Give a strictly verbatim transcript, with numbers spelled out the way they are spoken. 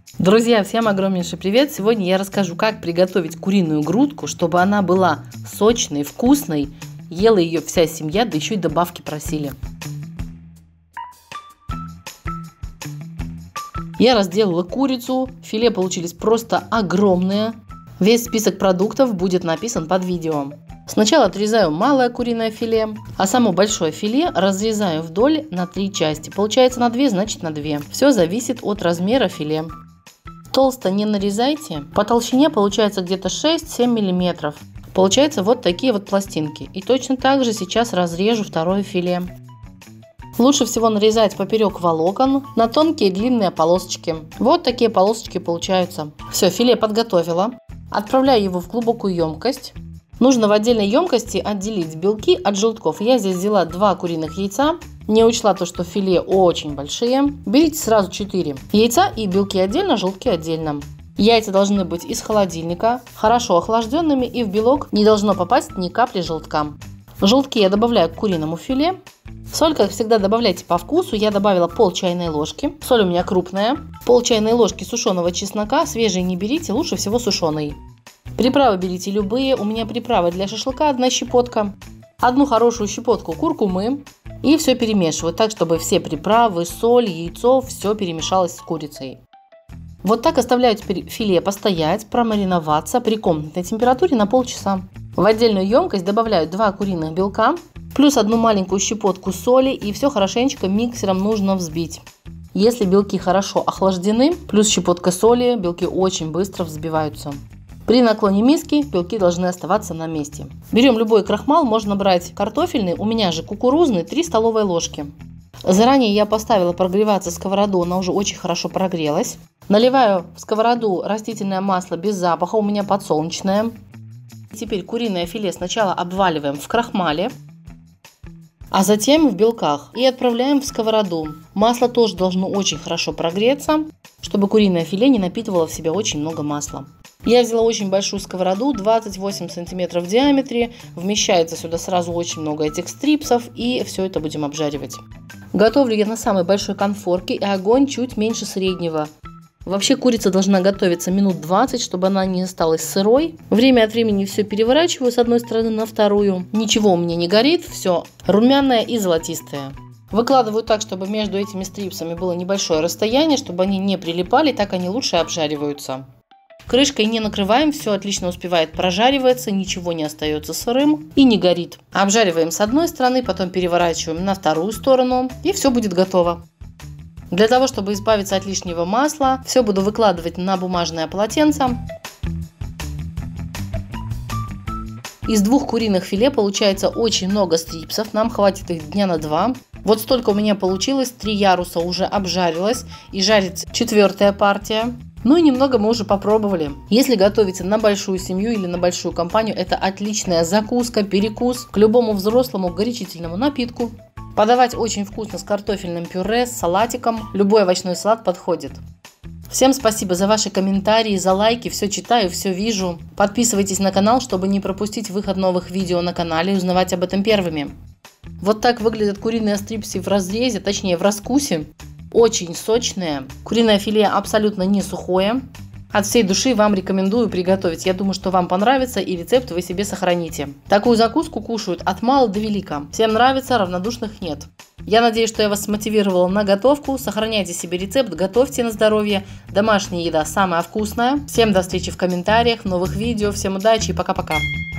Друзья, всем огромнейший привет! Сегодня я расскажу, как приготовить куриную грудку, чтобы она была сочной, вкусной. Ела ее вся семья, да еще и добавки просили. Я разделала курицу, филе получились просто огромные. Весь список продуктов будет написан под видео. Сначала отрезаю малое куриное филе, а само большое филе разрезаю вдоль на три части. Получается на две, значит на две. Все зависит от размера филе. Толсто не нарезайте. По толщине получается где-то шесть-семь миллиметров. Получается вот такие вот пластинки. И точно так же сейчас разрежу второе филе. Лучше всего нарезать поперек волокон на тонкие длинные полосочки. Вот такие полосочки получаются. Все, филе подготовила. Отправляю его в глубокую емкость. Нужно в отдельной емкости отделить белки от желтков. Я здесь взяла два куриных яйца. Не учла то, что филе очень большие. Берите сразу четыре яйца и белки отдельно, желтки отдельно. Яйца должны быть из холодильника, хорошо охлажденными, и в белок не должно попасть ни капли желтка. Желтки я добавляю к куриному филе. Соль, как всегда, добавляйте по вкусу. Я добавила пол чайной ложки. Соль у меня крупная. Пол чайной ложки сушеного чеснока. Свежий не берите, лучше всего сушеный. Приправы берите любые. У меня приправы для шашлыка одна щепотка. Одну хорошую щепотку куркумы. И все перемешиваю так, чтобы все приправы, соль, яйцо, все перемешалось с курицей. Вот так оставляю теперь филе постоять, промариноваться при комнатной температуре на полчаса. В отдельную емкость добавляю два куриных белка, плюс одну маленькую щепотку соли, и все хорошенечко миксером нужно взбить. Если белки хорошо охлаждены, плюс щепотка соли, белки очень быстро взбиваются. При наклоне миски белки должны оставаться на месте. Берем любой крахмал, можно брать картофельный, у меня же кукурузный, три столовые ложки. Заранее я поставила прогреваться сковороду, она уже очень хорошо прогрелась. Наливаю в сковороду растительное масло без запаха, у меня подсолнечное. Теперь куриное филе сначала обваливаем в крахмале, а затем в белках и отправляем в сковороду. Масло тоже должно очень хорошо прогреться, чтобы куриное филе не напитывало в себя очень много масла. Я взяла очень большую сковороду, двадцать восемь сантиметров в диаметре. Вмещается сюда сразу очень много этих стрипсов, и все это будем обжаривать. Готовлю я на самой большой конфорке, и огонь чуть меньше среднего. Вообще курица должна готовиться минут двадцать, чтобы она не осталась сырой. Время от времени все переворачиваю с одной стороны на вторую. Ничего у меня не горит, все румяное и золотистое. Выкладываю так, чтобы между этими стрипсами было небольшое расстояние, чтобы они не прилипали, так они лучше обжариваются. Крышкой не накрываем, все отлично успевает прожариваться, ничего не остается сырым и не горит. Обжариваем с одной стороны, потом переворачиваем на вторую сторону, и все будет готово. Для того, чтобы избавиться от лишнего масла, все буду выкладывать на бумажное полотенце. Из двух куриных филе получается очень много стрипсов, нам хватит их дня на два. Вот столько у меня получилось, три яруса уже обжарилось, и жарится четвертая партия. Ну и немного мы уже попробовали. Если готовите на большую семью или на большую компанию, это отличная закуска, перекус к любому взрослому горячительному напитку. Подавать очень вкусно с картофельным пюре, с салатиком. Любой овощной салат подходит. Всем спасибо за ваши комментарии, за лайки. Все читаю, все вижу. Подписывайтесь на канал, чтобы не пропустить выход новых видео на канале и узнавать об этом первыми. Вот так выглядят куриные стрипсы в разрезе, точнее в раскусе. Очень сочные. Куриное филе абсолютно не сухое. От всей души вам рекомендую приготовить. Я думаю, что вам понравится, и рецепт вы себе сохраните. Такую закуску кушают от мала до велика. Всем нравится, равнодушных нет. Я надеюсь, что я вас смотивировала на готовку. Сохраняйте себе рецепт, готовьте на здоровье. Домашняя еда самая вкусная. Всем до встречи в комментариях, в новых видео. Всем удачи и пока-пока.